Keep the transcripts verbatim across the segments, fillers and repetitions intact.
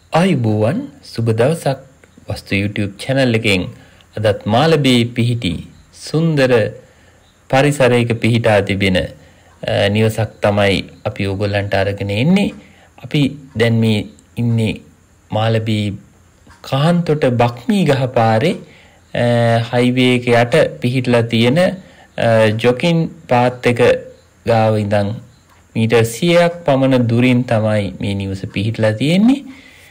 ආයුබෝවන් සුබ දවසක් වස්තු YouTube channel එකෙන් අදත් මාලබේ පිහිටි සුන්දර පරිසරයක පිහිටා තිබෙන නිවසක් තමයි අපි ඔයගොල්ලන්ට අරගෙන ඉන්නේ. අපි දැන් මේ ඉන්නේ මාලබේ කහන්තොට බක්මී ගහ පාරේ හයිවේ එක යට පිහිටලා තියෙන ජොකින් පාත් එක ගාව ඉඳන් මීටර් සියයක් පමණ දුරින් තමයි මේ නිවස පිහිටලා තියෙන්නේ.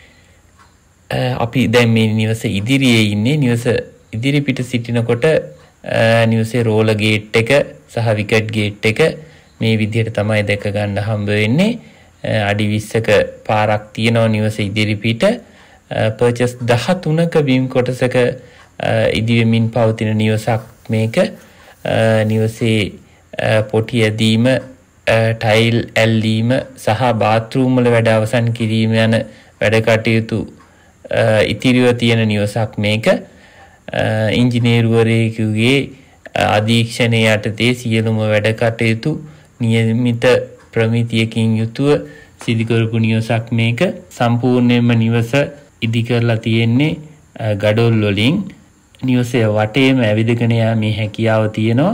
අපි දැන් මේ නිවස ඉදිරියේ ඉන්නේ. නිවස ඉදිරි පිට සිටිනකොට නිවසේ රෝලර් ගේට් එක සහ විකට් ගේට් එක මේ විදිහට තමයි දැක ගන්න හම්බ වෙන්නේ. අඩි විස්සක පාරක් තියෙනවා නිවස ඉදිරි පිට. පර්චස් දහතුනක බිම් කොටසක ඉදිවෙමින් පවතින නිවසක් මේක. නිවසේ පොටි ඇදීම, ටයිල් ඇල්ලීම සහ බාත්රූම් වල වැඩ අවසන් කිරීම යන වැඩ කටයුතු ඉතිරිව තියෙන නිවසක් මේක. ඉංජිනේරුවරයෙකුගේ අධීක්ෂණය යටතේ සියලුම වැඩ කටයුතු නියමිත ප්‍රමිතියකින් යුතුව සිදු කරපු නිවසක් මේක. සම්පූර්ණයෙන්ම නිවස ඉදි කරලා තියෙන්නේ ගඩොල් වලින්. නිවසේ වටේම ඇවිදගෙන යාමේ හැකියාව තියෙනවා.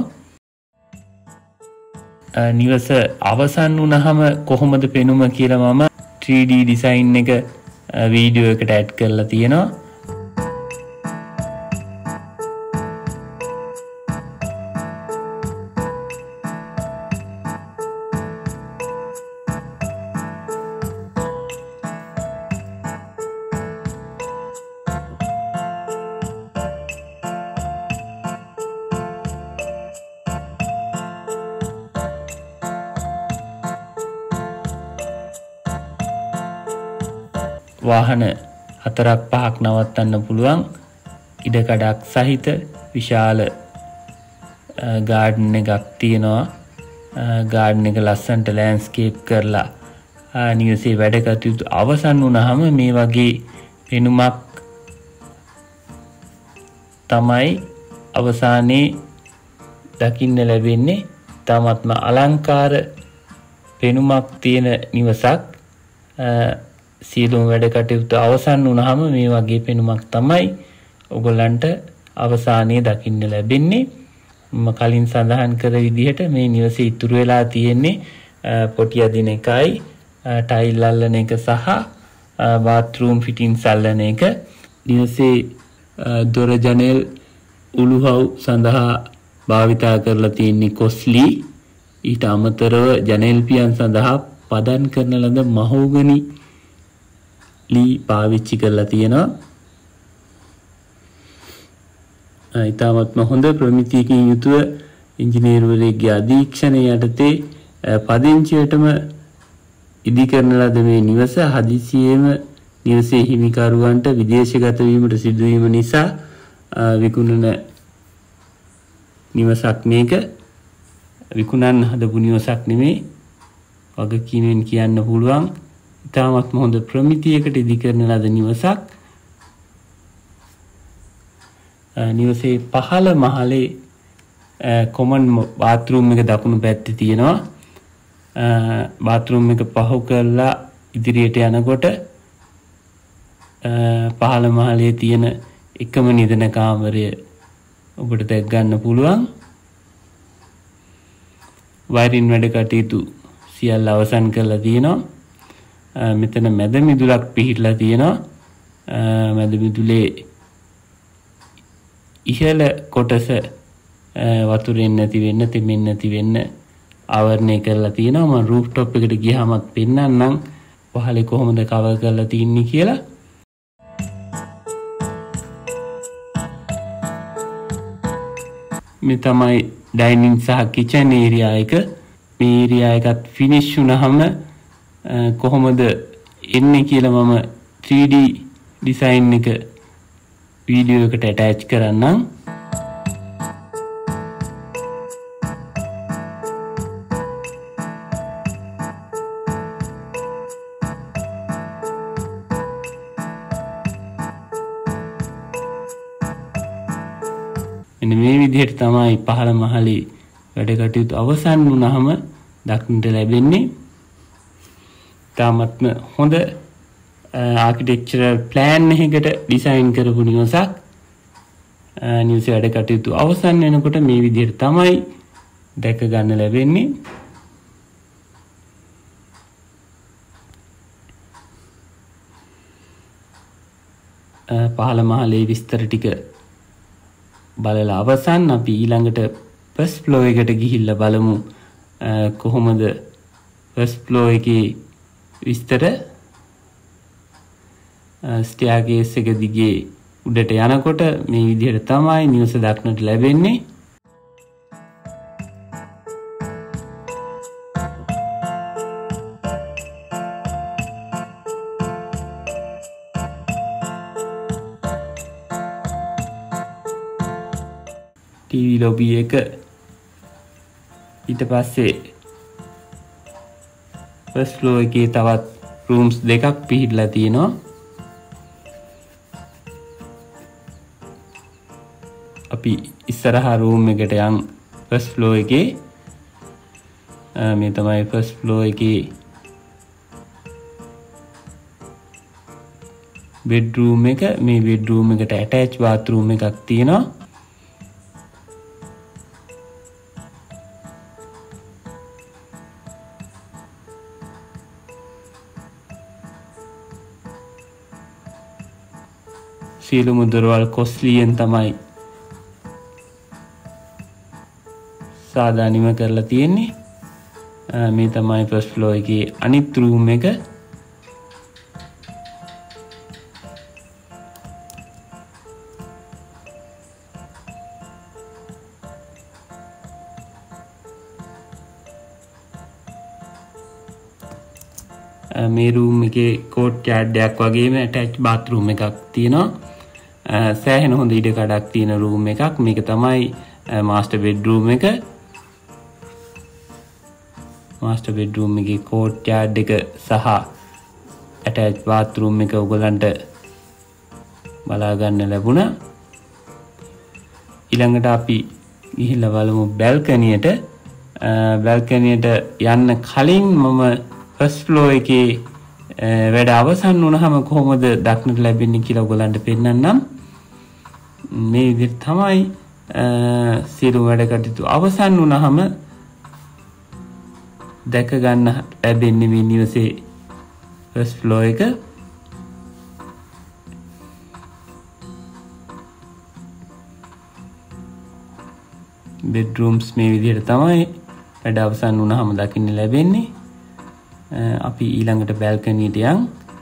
නිවස අවසන් වුණාම කොහොමද පෙනුම කියලා මම three D design එක වීඩියෝ එකට ඇඩ් කරලා තියෙනවා. වාහන හතරක් පහක් නවත්තන්න පුළුවන් ඉඩකඩක් සහිත විශාල ගාඩන් එකක් තියෙනවා. ගාඩන් එක ලස්සනට ලෑන්ඩ්ස්කේප් කරලා නිවසේ වැඩ කටයුතු අවසන් වුණාම මේ වගේ පෙනුමක් තමයි අවසානයේ දකින්න ලැබෙන්නේ. තාමත්ම අලංකාර පෙනුමක් තියෙන නිවසක්. සියලුම වැඩ කටයුතු අවසන් වුණාම මේ වගේ පෙනුමක් තමයි ඔයගොල්ලන්ට අවසානයේ දකින්න ලැබෙන්නේ. මම කලින් සඳහන් කර විදිහට මේ නිවසේ ඉතුරු වෙලා තියෙන්නේ පොටි අදින එකයි, ටයිල් අල්ලන එක සහ බාත්රූම් ෆිටින්ස් අල්ලන එක. නිවසේ දොර ජනෙල් උළුහව් සඳහා භාවිතා කරලා තියෙන්නේ කොස්ලි. ඊට අමතරව ජනෙල් පියන් සඳහා පදන් කරන ලද මහෝගනි ලී පාවිච්චි කරලා තියෙනවා. ඊටමත්ම හොඳ ප්‍රමිතියකින් යුතුව ඉංජිනේරුවරයෙක්ගේ අධීක්ෂණය යටතේ පදිංචියටම ඉදි කරන ලද මේ නිවස හදිසියෙම නිවසේ හිමිකරුවන්ට විදේශගත වීමට සිදුවීම නිසා විකුණන නිවසක් මේක. විකුණන්න හදපු නිවසක් නෙමේ, වගකීමෙන් කියන්න පුළුවන්. ඉතාමත්ම හොඳ ප්‍රමිතියකට ඉදි කරන ලද නිවසක්. නිවසේ පහළ මහලේ කොමන් බාත්රූම් එක දකුණු පැත්තේ තියෙනවා. බාත්රූම් එක පහු කරලා ඉදිරියට යනකොට පහළ මහලේ තියෙන එකම නිදන කාමරය ඔබට දැක් ගන්න පුළුවන්. වයරින් වැඩ කටයුතු සියල්ල අවසන් කරලා තියෙනවා. මෙතන මැද මිදුලක් පිහිටලා තියෙනවා. මැද මිදුලේ ඉහළ කොටස වතුරෙන් නැති වෙන්න, තෙමෙන් නැති වෙන්න ආවරණය කරලා තියෙනවා. මම රූෆ්ටොප් එකට ගියාමත් පෙන්නන්නම් පහලේ කොහොමද කවර් කරලා තින්නේ කියලා. මේ තමයි ඩයිනින් සහ කිචන් ඒරියා එක. මේ ඒරියා එකත් ෆිනිෂ් වුණාම කොහොමද එන්නේ කියලා මම three D design එක වීඩියෝ එකට attach කරන්නම්. මෙන්න මේ විදිහට තමයි පහළ මහලේ වැඩ කටයුතු අවසන් වුණාම දක්නට ලැබෙන්නේ. තාමත්ම හොඳ ආකිටෙක්චරල් ප්ලෑන් එකකට ඩිසයින් කරපු නිවසක්. නිවසේ වැඩ කටයුතු අවසන් වෙනකොට මේ විදිහට තමයි දැක ගන්න ලැබෙන්නේ. පහළ මහලේ විස්තර ටික බලලා අවසන්. අපි ඊළඟට ෆස්ට් ෆ්ලෝර් එකට ගිහිල්ලා බලමු කොහොමද ෆස්ට් ෆ්ලෝර් එකේ විස්තර. ස්ටෙයාර්කේස් එක දිගේ උඩට යනකොට මේ විදිහට තමයි නිවස දක්නට ලැබෙන්නේ. ටීවී ලොබි එක ඊට පස්සේ ෆස්ට් ෆ්ලෝර් එකේ තවත් රූම්ස් දෙකක් පිහිටලා තියෙනවා. අපි ඉස්සරහා රූම් එකට යන් ෆස්ට් ෆ්ලෝර් එකේ. මේ තමයි ෆස්ට් ෆ්ලෝර් එකේ බෙඩ්රූම් එක. මේ බෙඩ්රූම් එකට ඇටච් බාත්රූම් එකක් තියෙනවා. සියලුම දොරවල් කොස්ලියෙන් තමයි සාදානිම කරලා තියෙන්නේ. මේ තමයි ෆස්ට් ෆ්ලෝර් එකේ අනිත් රූම් එක. මේ රූම් එකේ කෝට් යාඩ් එකක් වගේම ඇටච් බාත්රූම් එකක් තියෙනවා. සෑහෙන හොඳ ඉඩ කඩක් තියෙන රූම් එකක්. මේක තමයි මාස්ටර් බෙඩ්රූම් එක. මාස්ටර් බෙඩ්රූම් එකේ කෝට් යාඩ් එක සහ ඇටච් බාත්රූම් එක ඔයගලන්ට බලා ගන්න ලැබුණා. ඊළඟට අපි ගිහිල්ලා බලමු බැල්කනියට. බැල්කනියට යන්න කලින් මම ෆස්ට් ෆ්ලෝර් එකේ වැඩ අවසන් වුණාම කොහොමද දක්නට ලැබෙන්නේ කියලා ඔයගලන්ට පෙන්නන්නම්. මේ විදිහට තමයි සියලු වැඩ කටයුතු අවසන් වුණාම දැක ගන්න ලැබෙන්නේ මේ නිවසේ ෆස්ට් ෆ්ලෝර් එක. බෙඩ්රූම්ස් මේ විදිහට තමයි වැඩ අවසන් වුණාම දකින්න ලැබෙන්නේ. අපි ඊළඟට බැල්කනියට යන්.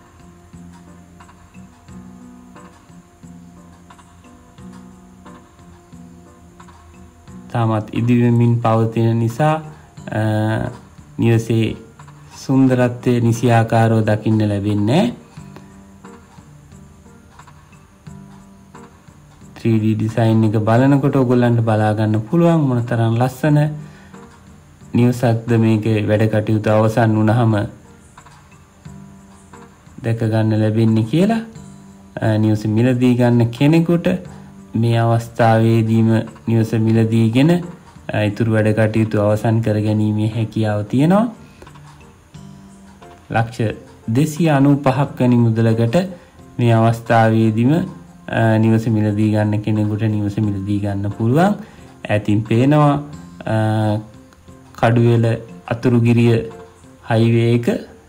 තාමත් ඉදිවෙමින් පවතින නිසා නිවසේ සුන්දරත්වය නිසියාකාරව දකින්න ලැබෙන්නේ. ත්‍රී ඩී ඩිසයින් එක බලනකොට ඔයගොල්ලන්ට බලා ගන්න පුළුවන් මොනතරම් ලස්සන නිවසක්ද මේක. වැඩ කටයුතු අවසන් වුණාම දැක ගන්න ලැබෙන්නේ කියලා. නිවස මිලදී ගන්න කෙනෙකුට මේ අවස්ථාවේදීම නිවස මිලදීගෙන ඉතුරු වැඩ කටයුතු අවසන් කර ගැනීමේ හැකියාව තියෙනවා. ලක්ෂ දෙසිය අනූපහක් වැනි මුදලකට මේ අවස්ථාවේදීම නිවස මිලදී ගන්න කෙනෙකුට නිවස මිලදී ගන්න පුළුවන්. ඈතින් පේනවා කඩුවෙල අතුරුගිරිය හයිවේ එක.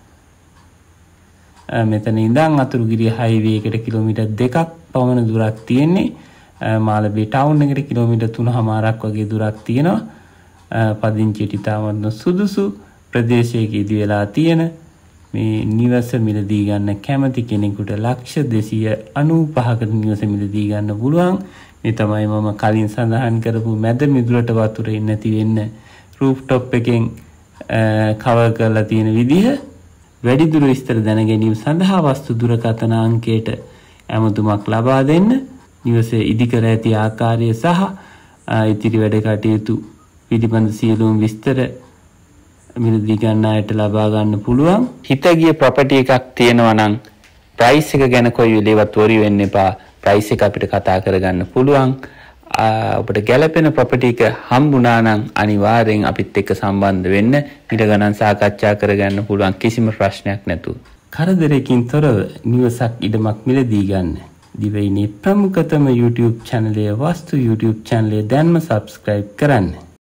මෙතන ඉඳන් අතුරුගිරිය හයිවේ එකට කිලෝමීටර් දෙකක් පමණ දුරක් තියෙන්නේ. මාලබේ ටවුන් එකට කිලෝමීටර් තුනමාරක් වගේ දුරක් තියෙනවා. පදිංචියට ඉතාමත් සුදුසු ප්‍රදේශයක ඉදි වෙලා තියෙන මේ නිවස මිලදී ගන්න කැමති කෙනෙකුට ලක්ෂ දෙසිය අනූපහකට නිවස මිලදී ගන්න පුළුවන්. මේ තමයි මම කලින් සඳහන් කරපු මැද මිදුලට වතුර එන්නේ නැති වෙන්න රූෆ්ටොප් එකෙන් කවර් කරලා තියෙන විදිහ. වැඩිදුර විස්තර දැන ගැනීම සඳහා වස්තු දුරකථන අංකයට ඇමතුමක් ලබා දෙන්න. නිවසේ ඉදි කර ඇති ආකාරය සහ ඉතිරි වැඩ කටයුතු පිළිබඳ සියලුම විස්තර මිලදී ගන්න අයට ලබා ගන්න පුළුවන්. හිත ගිය ප්‍රොපර්ටි එකක් තියෙනවා නම් ප්‍රයිස් එක ගැන කොයි වෙලේවත් වරි වෙන්න එපා. ප්‍රයිස් එක අපිට කතා කරගන්න පුළුවන්. ඔබට ගැළපෙන ප්‍රොපර්ටි එක හම්බුණා නම් අනිවාර්යෙන් අපිත් එක්ක සම්බන්ධ වෙන්න. ඊට ගණන් සාකච්ඡා කරගන්න පුළුවන් කිසිම ප්‍රශ්නයක් නැතුව. කරදරයකින් තොරව නිවසක් ඉඩමක් මිලදී ගන්න. දිවයිනේ ප්‍රමුඛතම YouTube channel වස්තු YouTube channel දැන්ම subscribe කරන්න.